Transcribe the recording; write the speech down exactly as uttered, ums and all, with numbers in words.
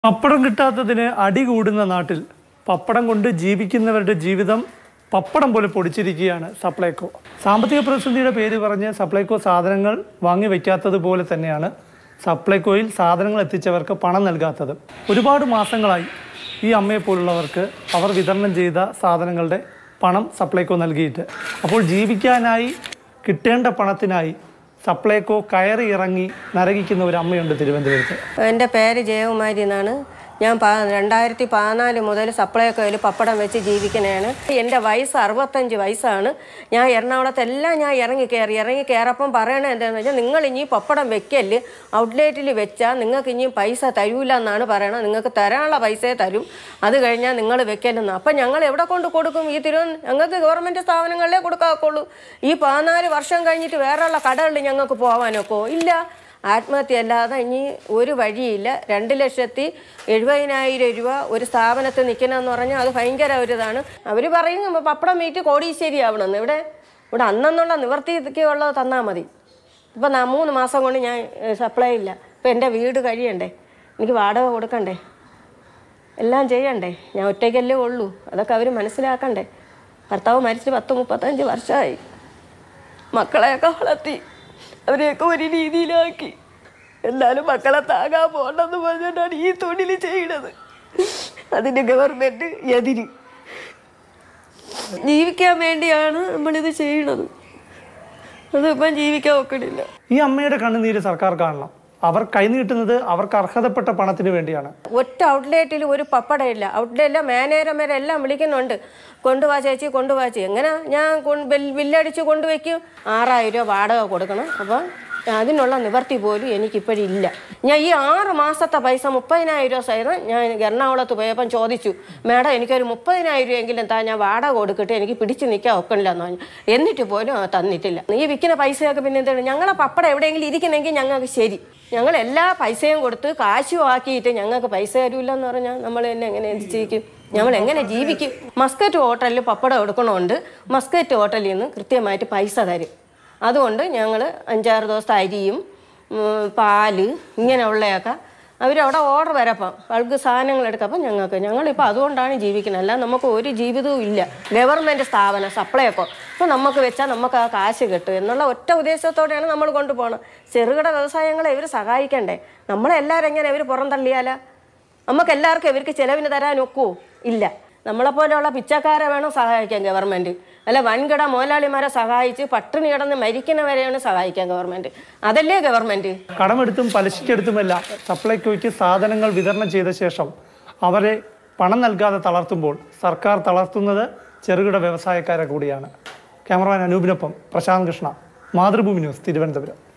പപ്പടം കിട്ടാത്തതിന് അടി കൂടുന്ന നാട്ടിൽ പപ്പടം കൊണ്ട് ജീവിക്കുന്നവരുടെ ജീവിതം പപ്പടം പോലെ പൊടിച്ചിരിക്കുകയാണ് സപ്ലൈകോ. സാമ്പത്തിക പ്രതിസന്ധിയുടെ പേര് പറഞ്ഞ് സപ്ലൈകോ സാധനങ്ങൾ വാങ്ങി വയ്ക്കാത്തതുപോലെ തന്നെയാണ് സപ്ലൈകോയിൽ സാധനങ്ങൾ എത്തിച്ചവർക്ക് പണം നൽകാത്തത്. ഒരുപാട് മാസങ്ങളായി ഈ അമ്മയെപ്പോലുള്ളവർക്ക് അവർ വിതരണം ചെയ്ത സാധനങ്ങളുടെ പണം സപ്ലൈകോ നൽകിയിട്ട്, അപ്പോൾ ജീവിക്കാനായി കിട്ടേണ്ട പണത്തിനായി സപ്ലൈകോ കയറി ഇറങ്ങി നരകിക്കുന്ന ഒരു അമ്മയുണ്ട് തിരുവനന്തപുരത്ത്. എൻ്റെ പേര് ജയകുമാരി എന്നാണ്. ഞാൻ രണ്ടായിരത്തി പതിനാല് മുതൽ സപ്ലൈകോയിൽ പപ്പടം വെച്ച് ജീവിക്കുന്നതാണ്. എൻ്റെ വയസ്സ് അറുപത്തഞ്ച് വയസ്സാണ്. ഞാൻ എറണാകുളത്തെല്ലാം ഞാൻ ഇറങ്ങി കയറി ഇറങ്ങി കയറപ്പം പറയണത് എന്താണെന്ന് വെച്ചാൽ, നിങ്ങൾ ഇനി പപ്പടം വെക്കല് ഔട്ട്ലെറ്റിൽ വെച്ചാൽ നിങ്ങൾക്ക് ഇനിയും പൈസ തരൂല എന്നാണ് പറയണത്. നിങ്ങൾക്ക് തരാനുള്ള പൈസയെ തരും, അത് കഴിഞ്ഞാൽ നിങ്ങൾ വെക്കലെന്ന്. അപ്പം ഞങ്ങൾ എവിടെ കൊണ്ട് കൊടുക്കും? ഈ തിരുവനന്തപുരം ഞങ്ങൾക്ക് ഗവൺമെൻറ് സ്ഥാപനങ്ങളിലേ കൊടുക്കാക്കുള്ളൂ. ഈ പതിനാല് വർഷം കഴിഞ്ഞിട്ട് വേറെയുള്ള കടകളിൽ ഞങ്ങൾക്ക് പോകാനൊക്കെ ഇല്ല. ആത്മഹത്യ അല്ലാതെ ഇനി ഒരു വഴിയില്ല. രണ്ട് ലക്ഷത്തി എഴുപതിനായിരം രൂപ ഒരു സ്ഥാപനത്തിൽ നിൽക്കണമെന്ന് പറഞ്ഞാൽ അത് ഭയങ്കര ഒരു ഇതാണ്. അവർ പറയും പപ്പടം വീട്ടിൽ കോടീശ്ശേരി ആവണമെന്ന്. ഇവിടെ ഇവിടെ അന്നെന്നുള്ള നിവർത്തിക്ക് ഉള്ളത് തന്നാൽ മതി. ഇപ്പം മൂന്ന് മാസം കൊണ്ട് ഞാൻ സപ്ലൈ ഇല്ല. ഇപ്പം എൻ്റെ വീട് കഴിയണ്ടേ, എനിക്ക് വാടക കൊടുക്കണ്ടേ, എല്ലാം ചെയ്യണ്ടേ. ഞാൻ ഒറ്റയ്ക്കല്ലേ ഉള്ളൂ. അതൊക്കെ അവർ മനസ്സിലാക്കണ്ടേ. ഭർത്താവ് മരിച്ച് പത്ത് മുപ്പത്തഞ്ച് വർഷമായി. മക്കളെയൊക്കെ വളർത്തി അവരെയൊക്കെ ഒരു രീതിയിലാക്കി. എന്നാലും മക്കളെ താങ്ങാൻ പോകണമെന്ന് പറഞ്ഞിട്ടാണ് ഈ തൊഴിൽ ചെയ്യണത്. അതിന് ഗവൺമെൻറ് എതിര്. ജീവിക്കാൻ വേണ്ടിയാണ് നമ്മളിത് ചെയ്യണത്. അതിപ്പം ജീവിക്കാൻ ഒക്കണില്ല. ഈ അമ്മയുടെ കണ്ണുനീര് സർക്കാർ കാണണം. അവർ കൈനീട്ടുന്നത് അവർക്ക് അർഹതപ്പെട്ട പണത്തിന് വേണ്ടിയാണ്. ഒറ്റ ഔട്ട്ലെറ്റിൽ ഒരു പപ്പടം ഇല്ല. ഔട്ട്ലെറ്റിലെ മാനേജർമാരെല്ലാം വിളിക്കുന്നുണ്ട്, കൊണ്ടുപോവാ ചേച്ചി കൊണ്ടുപോവാ ചേച്ചി. എങ്ങനെ ഞാൻ ബില്ലടിച്ച് കൊണ്ടുവയ്ക്കും? ആറായിരം രൂപ വാടക കൊടുക്കണം. അപ്പം അതിനുള്ള നിവർത്തി പോലും എനിക്കിപ്പോഴില്ല. ഞാൻ ഈ ആറ് മാസത്തെ പൈസ മുപ്പതിനായിരം രൂപ സൈറ ഞാൻ എറണാകുളത്ത് പോയപ്പം ചോദിച്ചു, മേഡം എനിക്കൊരു മുപ്പതിനായിരം രൂപയെങ്കിലും താ, ഞാൻ വാടക കൊടുക്കട്ടെ, എനിക്ക് പിടിച്ച് നിൽക്കാൻ ഒക്കണില്ല എന്ന് പറഞ്ഞു. എന്നിട്ട് പോലും തന്നിട്ടില്ല. ഈ വിൽക്കുന്ന പൈസയൊക്കെ പിന്നെ എന്താണ്? ഞങ്ങളെ പപ്പടം എവിടെയെങ്കിലും ഇരിക്കുന്നെങ്കിൽ ഞങ്ങൾക്ക് ശരി. ഞങ്ങൾ എല്ലാ പൈസയും കൊടുത്ത് കാശും ആക്കിയിട്ട് ഞങ്ങൾക്ക് പൈസ തരില്ല എന്ന് പറഞ്ഞാൽ നമ്മൾ തന്നെ എങ്ങനെ എന്ത് ചെയ്യിക്കും? ഞങ്ങൾ എങ്ങനെ ജീവിക്കും? മസ്കറ്റ് ഹോട്ടലിൽ പപ്പടം എടുക്കണമുണ്ട്. മസ്കറ്റ് ഹോട്ടലിൽ നിന്ന് കൃത്യമായിട്ട് പൈസ തരും. അതുകൊണ്ട് ഞങ്ങൾ അഞ്ചാറ് ദിവസത്തെ അരിയും പാല് ഇങ്ങനെയുള്ളതൊക്കെ അവരവിടെ ഓർഡർ വരപ്പം ബൾക്ക് സാധനങ്ങൾ എടുക്കപ്പം ഞങ്ങൾക്ക് ഞങ്ങളിപ്പോൾ അതുകൊണ്ടാണ് ജീവിക്കുന്നത്. അല്ല നമുക്ക് ഒരു ജീവിതവും ഇല്ല. ഗവൺമെൻറ് സ്ഥാപനം സപ്ലൈകോ അപ്പോൾ നമുക്ക് വെച്ചാൽ നമുക്ക് ആ കാശ് കിട്ടും എന്നുള്ള ഒറ്റ ഉദ്ദേശത്തോടെയാണ് നമ്മൾ കൊണ്ടുപോകണം. ചെറുകിട വ്യവസായങ്ങളെ ഇവർ സഹായിക്കണ്ടേ? നമ്മളെല്ലാവരും എങ്ങനെ ഇവർ പുറന്തള്ളിയാലാ? നമുക്ക് എല്ലാവർക്കും ഇവർക്ക് ചിലവിന് തരാൻ ഒക്കുമോ? ഇല്ല. നമ്മളെപ്പോലെയുള്ള പിച്ചക്കാരെ വേണം സഹായിക്കാൻ ഗവൺമെൻറ്. അല്ല വൻകിട മുതലാളിമാരെ സഹായിച്ച് പട്ടിണി കിടന്ന് മരിക്കുന്നവരെയാണ് സഹായിക്കാൻ ഗവൺമെൻറ്. അതല്ലേ ഗവൺമെൻറ്? കടമെടുത്തും പലിശക്കെടുത്തുമെല്ലാം സപ്ലൈകോയ്ക്ക് സാധനങ്ങൾ വിതരണം ചെയ്ത ശേഷം അവരെ പണം നൽകാതെ തളർത്തുമ്പോൾ സർക്കാർ തളർത്തുന്നത് ചെറുകിട വ്യവസായക്കാരെ കൂടിയാണ്. ക്യാമറമാൻ അനൂപിനൊപ്പം പ്രശാന്ത് കൃഷ്ണ, മാതൃഭൂമി ന്യൂസ്, തിരുവനന്തപുരം.